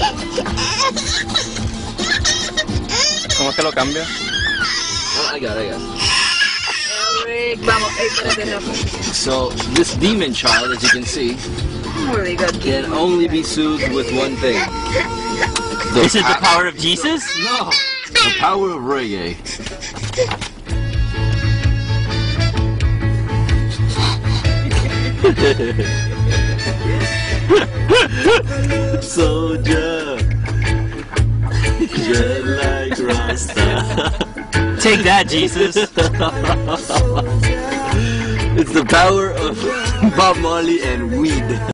¿Cómo es que lo cambio? I got it. Eric, vamos, espérate, no. So, this demon child, as you can see, Really good. can only be soothed with one thing. Is it the power of Jesus? No! The power of reggae. Soldier, just like Rasta. Take that, Jesus. It's the power of Bob Marley and weed.